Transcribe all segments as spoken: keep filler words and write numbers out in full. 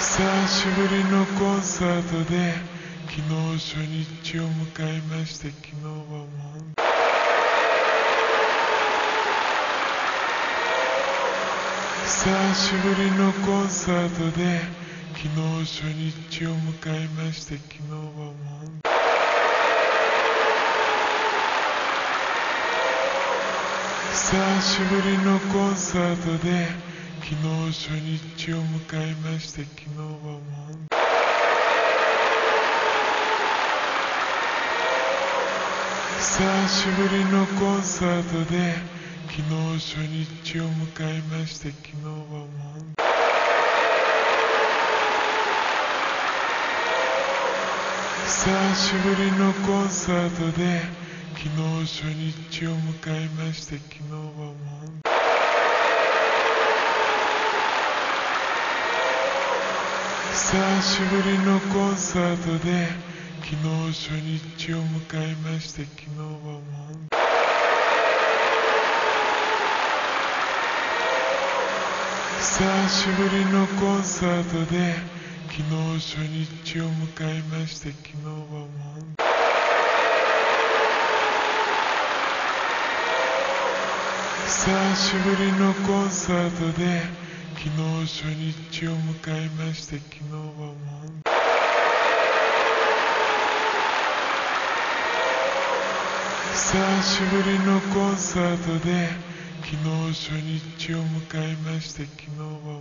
久しぶりのコンサートで昨日初日を迎えまして、昨日はもう久しぶりのコンサートで昨日初日を迎えまして、昨日はもう久しぶりのコンサートで昨日初日を迎えまして、昨日はもう久しぶりのコンサートで昨日初日を迎えまして、昨日はもう久しぶりのコンサートで昨日初日を迎えまして、昨日はもう久しぶりのコンサートで昨日初日を迎えまして、昨日はもう久しぶりのコンサートで昨日初日を迎えまして、昨日はもう久しぶりのコンサートで昨日初日を迎えまして、昨日はもう久しぶりのコンサートで昨日初日を迎えまして、昨日はもう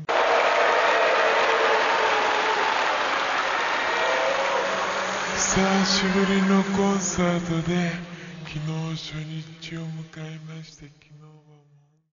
久しぶりのコンサートで昨日初日を迎えまして、昨日はもう